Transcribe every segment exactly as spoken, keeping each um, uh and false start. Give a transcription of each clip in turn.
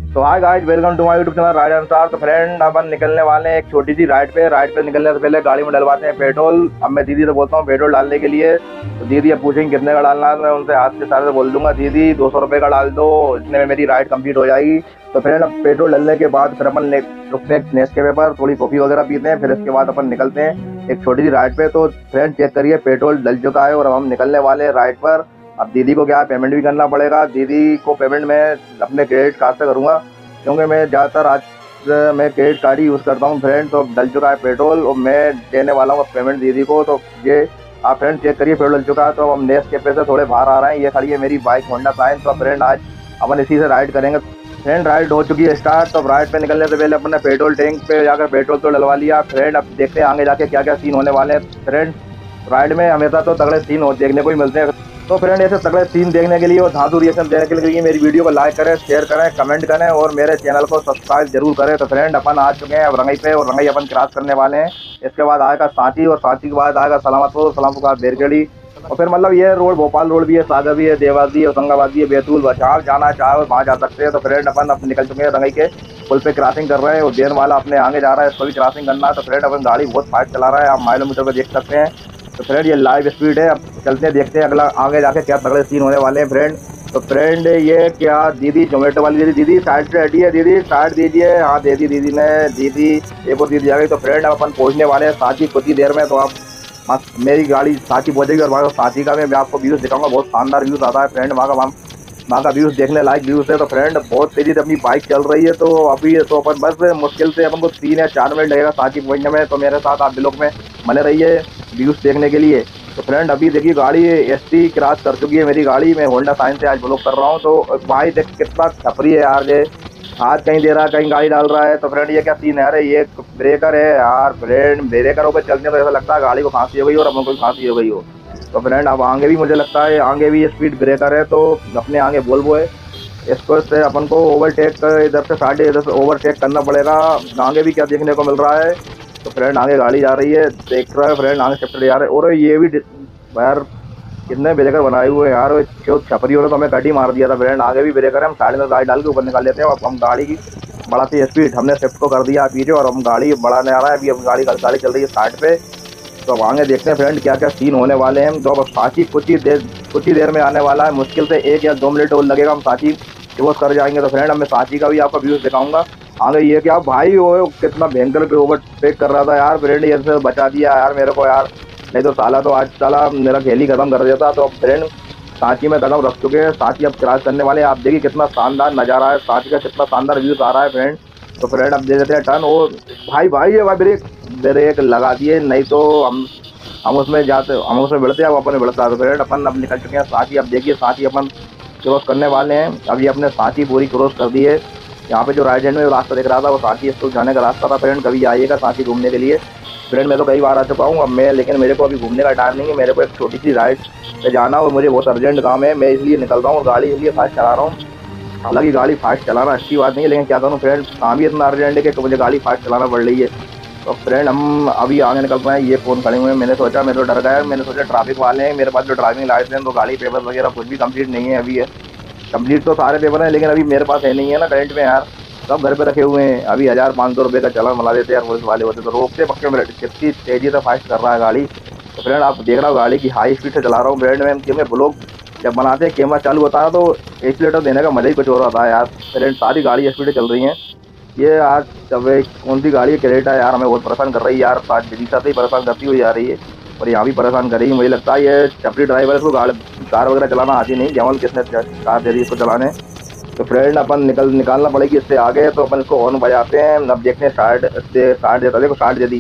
तो hi guys, welcome to my YouTube channel ride Anusar. तो friend, अपन निकलने वाले हैं एक छोटी सी राइड पे। राइड पे निकलने से पहले गाड़ी में डलवाते हैं पेट्रोल। अब मैं दीदी से बोलता हूँ पेट्रोल डालने के लिए। तो दीदी अब पूछेंगे कितने का डालना है, मैं उनसे हाथ के सारे बोल दूंगा दीदी दो सौ रुपये का डाल दो, इतने में मेरी राइड कंप्लीट हो जाएगी। तो फ्रेंड, अब पेट्रोल डालने के बाद फिर अपन रुकते हैं नेस्कैफे पर, थोड़ी कॉफ़ी वगैरह पीते हैं। फिर इसके बाद अपन निकलते हैं एक छोटी सी राइड पे। तो फ्रेंड चेक करिए, पेट्रोल डल चुका है और अब हम निकलने वाले हैं राइड पर। अब दीदी को क्या पेमेंट भी करना पड़ेगा। दीदी को पेमेंट मैं अपने क्रेडिट कार्ड से करूँगा, क्योंकि मैं ज़्यादातर आज मैं क्रेडिट कार्ड ही यूज़ करता हूँ। फ्रेंड, तो डल चुका है पेट्रोल और मैं देने वाला हूँ पेमेंट दीदी को। तो ये आप फ्रेंड चेक करिए, पेट्रोल डल चुका है। तो हम नेस्कैफे से थोड़े बाहर आ रहे हैं। ये खड़ी है मेरी बाइक होंडा साइन। तो फ्रेंड, आज अपन इसी से राइड करेंगे। फ्रेंड, राइड हो चुकी है स्टार्ट। तो राइड पे निकलने से पहले अपन ने पेट्रोल टैंक पे जाकर पेट्रोल तो डलवा लिया। फ्रेंड, अब देखते हैं आगे जाके क्या क्या सीन होने वाले हैं। फ्रेंड, राइड में हमेशा तो तगड़े सीन हो देखने को ही मिलते हैं। तो फ्रेंड, ऐसे तगड़े सीन देखने के लिए और धांधू रिएक्शन देने के लिए मेरी वीडियो को लाइक करें, शेयर करें, कमेंट करें और मेरे चैनल को सब्सक्राइब जरूर करें। तो फ्रेंड, अपन आ चुके हैं अब रंगई पे और रंगई अपन क्रॉस करने वाले हैं। इसके बाद आएगा सांची और सांची के बाद आएगा सलामतपुर, सलामपुर का बेरगढ़ी। और फिर मतलब ये रोड भोपाल रोड भी है, सागर भी है, देवास भी है, होशंगाबाद भी है, बैतूल, जहाँ जाना चाहे वहाँ जा सकते हैं। तो फ्रेंड, अपन अब निकल चुके हैं रंगई के पुल पे क्रॉसिंग कर रहे हैं और देन वाला अपने आगे जा रहा है, इसको भी क्रॉसिंग करना है। तो फ्रेंड, अपन गाड़ी बहुत फास्ट चला रहा है, आप माइलोमीटर पर देख सकते हैं। तो फ्रेंड, ये लाइव स्पीड है। अब चलते हैं, देखते हैं अगला आगे जाके क्या तगड़े सीन होने वाले हैं। फ्रेंड, तो फ्रेंड, ये क्या दीदी जोमेटो वाली दीदी दीदी साइड से हटी है, दीदी साइड दीजिए। हाँ, दे दी दीदी ने, दीदी एक और दीदी आ गई। तो फ्रेंड, अब अपन पहुंचने वाले हैं सांची कुछ ही देर में। तो आप मस्त मेरी गाड़ी सांची पहुंचेगी और वहाँ सांची का मैं आपको व्यूज़ दिखाऊंगा। बहुत शानदार व्यूज़ आता है फ्रेंड, वहाँ का वहाँ का व्यूज़ देखने लायक व्यूज़ है। तो फ्रेंड, बहुत तेज़ी से अपनी बाइक चल रही है। तो अभी तो अपन बस मुश्किल से अपन को तीन या चार मिनट लगेगा सांची पहुंचने में। तो मेरे साथ आप ब्लॉग में बने रहिए व्यूज़ देखने के लिए। तो फ्रेंड, अभी देखिए गाड़ी एस टी क्रॉस कर चुकी है मेरी गाड़ी। मैं होंडा साइन से आज ब्लॉग कर रहा हूँ। तो भाई देख कितना छपरी है यार, ये हाथ कहीं दे रहा है, कहीं गाड़ी डाल रहा है। तो फ्रेंड, ये क्या सीन है? अरे ये ब्रेकर है यार। फ्रेंड, ब्रेकर पे चलने तो ऐसा लगता है गाड़ी को खांसी हो गई और अपन को खांसी हो गई हो। तो फ्रेंड, अब आगे भी मुझे लगता है आगे भी स्पीड ब्रेकर है। तो अपने आगे वोल्वो है, इसको से अपन को ओवरटेक इधर से साढ़े इधर से ओवरटेक करना पड़ेगा। आगे भी क्या देखने को मिल रहा है। तो फ्रेंड, आगे गाड़ी जा रही है, देख रहा है फ्रेंड, आगे शिफ्ट जा रहे हैं। और ये भी यार कितने ब्रेकर बनाए हुए हैं यार, जो छपरी हो रहा तो हमें कट ही मार दिया था। फ्रेंड, आगे भी ब्रेकर है, हम साइड में गाड़ी डाल के ऊपर निकाल लेते हैं। अब हम गाड़ी की बड़ा सी स्पीड हमने शिफ्ट को कर दिया पीछे और हम गाड़ी बढ़ाने आ रहा है। अभी अब गाड़ी गाड़ी चल रही है साइड पे। तो अब आगे देखते हैं फ्रेंड क्या क्या सीन होने वाले हैं। तो अब सांची कुछ ही देर कुछ ही देर में आने वाला है, मुश्किल से एक या दो मिनट और लगेगा, हम सांची क्रॉस कर जाएंगे। तो फ्रेंड, अब मैं सांची का भी आपको व्यूज़ दिखाऊंगा आगे। ये क्या भाई, वो कितना भयंकर पे ओवरटेक कर रहा था यार। फ्रेंड, ये से बचा दिया यार मेरे को यार, नहीं तो साला तो आज साला मेरा खेल ही खत्म कर देता। तो फ्रेंड, सांची में कदम रख चुके हैं, सांची अब क्रॉस करने वाले हैं। आप देखिए कितना शानदार नज़ारा है, सांची का कितना शानदार व्यूज़ आ रहा है फ्रेंड। तो फ्रेंड, अब दे देते हैं टर्न। और भाई भाई ये भाई ब्रेक ब्रेक लगा दिए, नहीं तो हम हम उसमें जाते हम उसमें बढ़ते हैं, अब अपन बढ़ता। तो फ्रेंड, अपन अब निकल चुके हैं सांची। अब देखिए सांची अपन क्रॉस करने वाले हैं। अब ये अपने सांची पूरी क्रॉस कर दी है। यहाँ पे जो राइट हैंड में रास्ता दिख रहा था वो सांची स्कूल जाने का रास्ता था। फ्रेंड, कभी आइएगा सांची घूमने के लिए। फ्रेंड, मैं तो कई बार आ चुका हूँ अब मैं, लेकिन मेरे को अभी घूमने का टाइम नहीं है। मेरे को एक छोटी सी राइड पे जाना और मुझे बहुत अर्जेंट काम है, मैं इसलिए निकल रहा हूँ और गाड़ी इसलिए फास्ट चला रहा हूँ। हालांकि गाड़ी फास्ट चलाना अच्छी बात नहीं है, लेकिन क्या करूँ फ्रेंड, काम ही इतना अर्जेंट है कि मुझे गाड़ी फास्ट चलाना पड़ रही है। तो फ्रेंड, हम अभी आगे निकल रहे हैं। ये फ़ोन खड़े हुए हैं, मैंने सोचा मैं तो डर गया, मैंने सोचा ट्रैफिक वाले हैं। मेरे पास जो ड्राइविंग लाइसेंस तो गाड़ी पेपर वगैरह कुछ भी कंप्लीट नहीं है। अभी है कंप्लीट तो सारे पेपर हैं, लेकिन अभी मेरे पास है नहीं है ना करंट में यार, सब घर पे रखे हुए हैं। अभी हज़ार पाँच सौ रुपये का चालान बना देते हैं यार पुलिस वाले होते, तो रोकते पक्के में। कितनी तेज़ी से फास्ट कर रहा है गाड़ी। तो फ्रेंड, आप देख रहा हो गाड़ी की हाई स्पीड से चला रहा हूँ फ्रेंड में, क्योंकि ब्लॉग जब बनाते हैं कैमरा चालू होता है तो एक्सीलेटर देने का मज़ा ही कुछ हो रहा था यार। फ्रेंड, सारी गाड़ी स्पीड चल रही हैं। ये आज जब कौन सी गाड़ी है, क्रेटा है यार, हमें बहुत परेशान कर रही है यार, पाँच दिशा से ही परेशान करती हुई जा रही है और यहाँ भी परेशान करेगी। मुझे लगता है ये छपरी ड्राइवर को गाड़ी कार वगैरह चलाना आती नहीं, जमल किसने कार दे दी इसको चलाने। तो फ्रेंड, अपन निकल निकालना पड़ेगी इससे आगे। तो अपन इसको हॉर्न बजाते हैं। अब देखते हैं साइड से साइड देता, देखो साइड दे दी।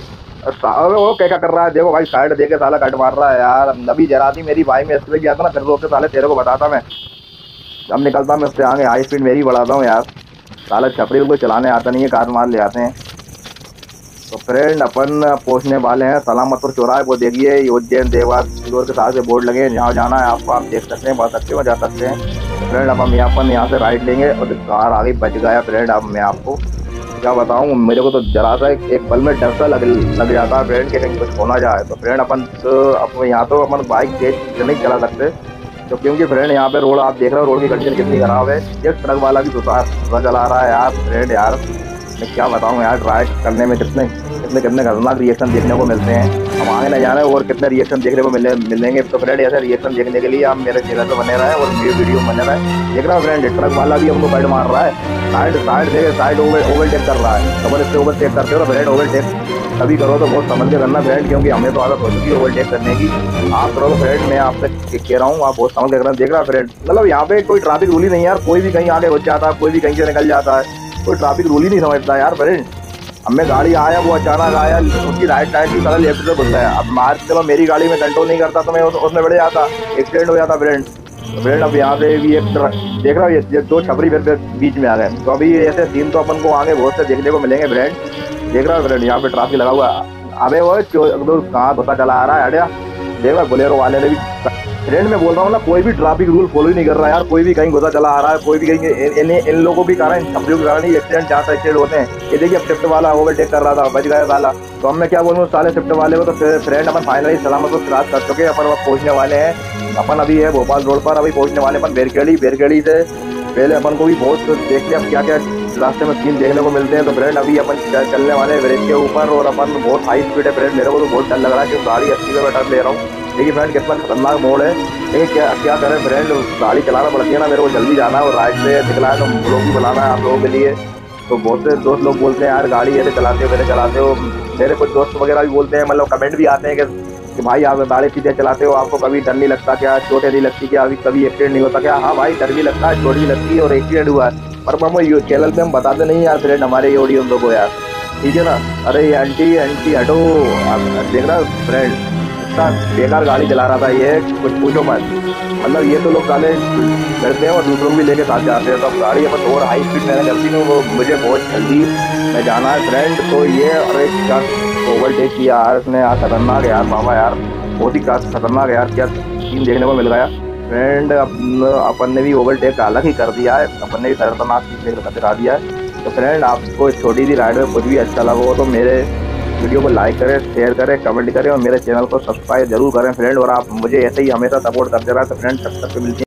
वो क्या क्या कर रहा है, देखो भाई साइड दे के साला कट मार रहा है यार। अभी जरा थी मेरी भाई में इसलिए गया था ना, फिर रोक के साले तेरे को बताता मैं। अब निकलता मैं उससे आगे, हाई स्पीड मेरी बढ़ाता हूँ यार। साला छपरी को चलाने आता नहीं है, कार मार ले आते हैं। तो फ्रेंड, अपन पहुंचने वाले हैं सलामतपुर चौराहे। वो देखिए उज्जैन देवास इंदौर के साथ से बोर्ड लगे हैं, जहाँ जाना है आपको आप देख सकते हैं, बढ़ सकते हो, जा सकते हैं। फ्रेंड, अब हम यहाँ पर यहाँ से राइट लेंगे और कार आगे बच गया। फ्रेंड, अब मैं आपको क्या बताऊँ, मेरे को तो जरा सा एक, एक पल में डर सा लग लग जाता है फ्रेंड कि कहीं कुछ होना जाए। तो फ्रेंड, अपन तो अब यहाँ तो अपन बाइक तेज नहीं चला सकते, तो क्योंकि फ्रेंड यहाँ पे रोड आप देख रहे हो, रोड की कंडीशन कितनी खराब है। ये ट्रक वाला भी सुधार चला रहा है यार फ्रेंड। यार मैं क्या बताऊँ यार, राइड करने में कितने कितने कितने खतरनाक रिएक्शन देखने को मिलते हैं। हम आगे न जाने और कितने रिएक्शन देखने को मिले मिलेंगे। तो फ्रेंड ऐसे रिएक्शन देखने के लिए आप मेरे चैनल पर बने रहे और मेरे वीडियो बने रहे। देख रहा हूँ फ्रेंड, ट्रक वाला भी हमको साइड मार रहा है, साइड साइड देखे साइड ओवर ओवरटेक कर रहा है। अगर इससे ओवरटेक करते हो तो फ्रेंड ओवरटेक कभी करो तो बहुत समझ के करना फ्रेंड, क्योंकि हमें तो आदत हो चुकी है ओवरटेक करने की। आप करो तो फ्रेंड मैं आपसे कह रहा हूँ, आप बहुत समझ के करना। देख रहा फ्रेंड, मतलब यहाँ पे कोई ट्रैफिक रूल ही नहीं है यार, कोई भी कहीं आगे घुस जाता है, कोई भी कहीं से निकल जाता है, कोई ट्रैफिक रूल ही नहीं समझता यार फ्रेंड। हमें गाड़ी आया, वो अचानक आया, उसकी राइट साइड की कलर लेफ्ट से घुसता है। अब मार चलो मेरी गाड़ी में कंट्रोल नहीं करता तो मैं उस, उसमें बढ़ जाता, एक्सीडेंट हो जाता फ्रेंड। तो फ्रेंड अब यहाँ पे भी एक ट्रक देख रहा हूँ, ये दो छपरी फिर बीच में आ गए। तो अभी ऐसे सीन तो अपन को आगे बहुत से देखने को मिलेंगे फ्रेंड। देख रहा हूँ फ्रेंड, यहाँ पे ट्रैफिक लगा हुआ है। अबे वो कहाँ धोता चला आ रहा है हटिया। देख रहा बोलेरो वाले ने भी फ्रेंड, मैं बोल रहा हूँ ना, कोई भी ट्रैफिक रूल फॉलो ही नहीं कर रहा है यार। कोई भी कहीं घुसा चला आ रहा है, कोई भी कहीं इन, इन लोगों के कारण, छपरियों के कारण ही एक्सीडेंट ज्यादा एक्सीडेंट होते हैं। ये देखिए अब शिफ्ट वाला ओवरटेक कर रहा था, बच गया साला। तो अब मैं क्या बोलूँ साले शिफ्ट वाले को। तो फ्रेंड अपन फाइनली सलामत को क्रॉस कर चुके हैं, अपन अब पहुँचने वाले हैं। अपन अभी है भोपाल रोड पर, अभी पहुँचने वाले अपन बेरखेड़ी। बेरखेड़ी से पहले अपन को भी बहुत देखते हैं अब क्या क्या रास्ते में सीन देखने को मिलते हैं। तो फ्रेंड अभी अपन चलने वाले हैं ब्रिज के ऊपर, और अपन बहुत हाई स्पीड है फ्रेंड। मेरे को तो बहुत डर लग रहा है कि गाड़ी अस्सी पे टर्न ले रहा हूँ। देखिए फ्रेंड कितना खतरनाक मोड़ है। लेकिन क्या क्या करें फ्रेंड, गाड़ी चलाना पड़ती है ना, मेरे को जल्दी जाना है और राइड से निकला है तो ब्लॉग भी बनाना है आप लोगों के लिए। तो बहुत से दोस्त लोग बोलते हैं यार गाड़ी ऐसे चलाते हो कैसे चलाते हो। मेरे कुछ दोस्त वगैरह भी बोलते हैं, मतलब कमेंट भी आते हैं कि कि भाई आप गाड़ी सीधे चलाते हो, आपको कभी डर नहीं लगता क्या, चोटें नहीं लगती क्या, अभी कभी एक्सीडेंट नहीं होता क्या। हाँ भाई डर भी लगता है, चोट भी लगती है और एक्सीडेंट हुआ है, पर हम ये चैनल पे हम बताते नहीं यार फ्रेंड, हमारे ये ऑडियंस लोगों को यार, ठीक है ना। अरे ये एंटी एंटी हटो, देख रहा फ्रेंड इतना बेकार गाड़ी चला रहा था ये, कुछ पूछो मत। मतलब ये तो लोग गाले करते हैं और दूसरों को भी लेके साथ जाते हैं। तो अब गाड़ी अपन और हाई स्पीड मैंने करती हूँ, वो मुझे बहुत जल्दी में जाना है फ्रेंड। तो ये अरे क्या ओवरटेक किया यार इसने यार, खतरनाक है यार बाबा यार, बहुत ही खतरनाक है यार। क्या सीन देखने को मिल गया फ्रेंड। अपन ने भी ओवरटेक अलग ही कर दिया है, अपन ने भी खतरनाक चीज दिखा दिया है। तो फ्रेंड आपको छोटी सी राइड में कुछ भी अच्छा लगा हो तो मेरे वीडियो को लाइक करें, शेयर करें, कमेंट करें और मेरे चैनल को सब्सक्राइब जरूर करें फ्रेंड। और आप मुझे ऐसे ही हमेशा सपोर्ट करते रहें। तो फ्रेंड तब तक मिलते हैं।